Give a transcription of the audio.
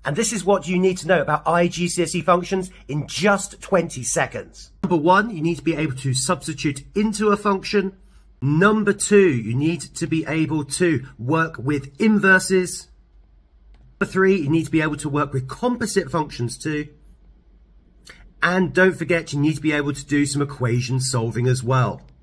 And this is what you need to know about iGCSE functions in just 20 seconds. Number one, you need to be able to substitute into a function. Number two, you need to be able to work with inverses. Number three, you need to be able to work with composite functions too. And don't forget, you need to be able to do some equation solving as well.